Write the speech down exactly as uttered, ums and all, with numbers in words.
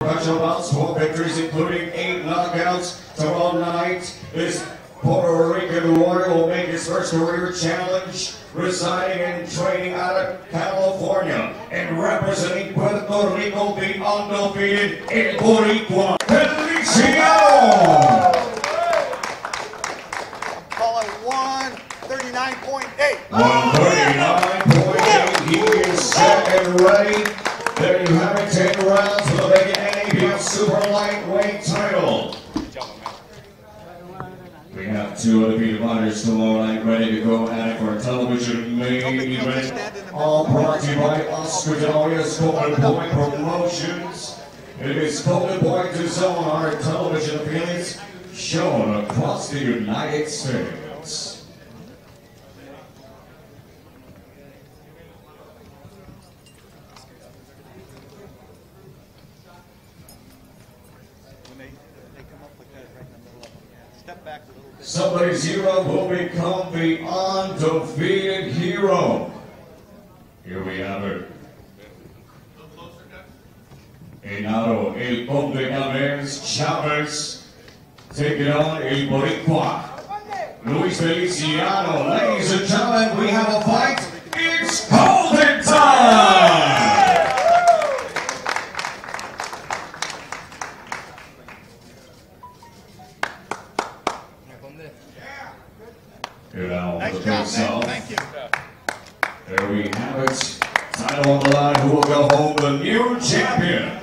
professional bouts, four victories, including eight knockouts. Tomorrow night, this Puerto Rican warrior will make his first career challenge, residing and training out of California, and representing Puerto Rico, the undefeated El Boricua, Feliciano. Call it one thirty-nine point eight. one thirty-nine point eight. He is set and ready. There you have it, ten rounds for the vacant N A B F Super Lightweight title. We have two undefeated fighters tomorrow night ready to go at it for a television main event. All brought to you by Oscar Genaro Golden Point Promotions. It is Golden Point to zone our television affiliates shown across the United States. Somebody's hero will become the undefeated hero. Here we have it. Genaro El Conde Gamez Chavez taking on El Boricua Luis Feliciano. Ladies and gentlemen, we have a fight. It's golden time! Here now, nice the job, himself. Thank you. There we have it. Title on the line. Who will go home the new champion?